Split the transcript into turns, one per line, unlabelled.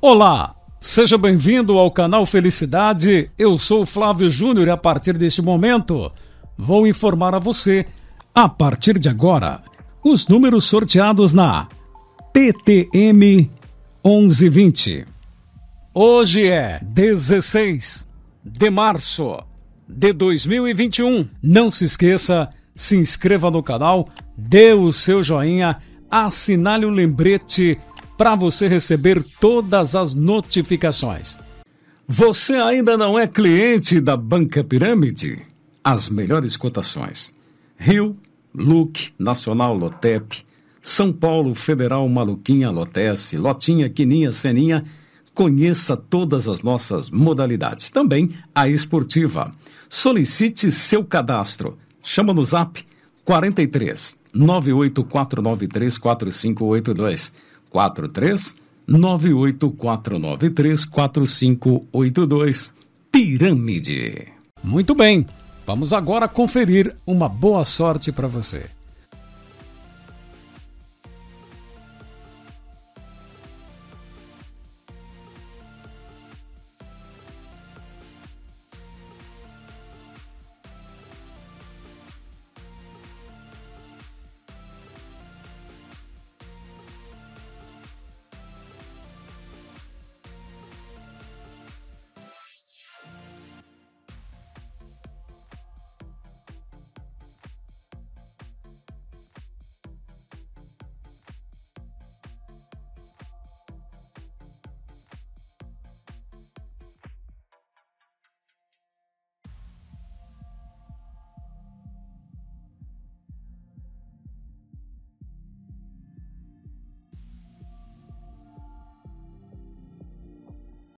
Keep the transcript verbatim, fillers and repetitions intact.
Olá, seja bem-vindo ao canal Felicidade. Eu sou o Flávio Júnior e a partir deste momento vou informar a você, a partir de agora, os números sorteados na P T M onze vinte. Hoje é dezesseis de março de dois mil e vinte e um. Não se esqueça, se inscreva no canal, dê o seu joinha, assinale o lembrete para você receber todas as notificações. Você ainda não é cliente da Banca Pirâmide? As melhores cotações: Rio, Luque, Nacional, Lotep, São Paulo, Federal, Maluquinha, Lotece, Lotinha, Quininha, Seninha. Conheça todas as nossas modalidades. Também a esportiva. Solicite seu cadastro. Chama no zap quarenta e três, nove oito quatro nove três, quatro cinco oito dois. quatro três nove oito quatro nove três, quatro cinco oito dois. Pirâmide. Muito bem, vamos agora conferir uma boa sorte para você.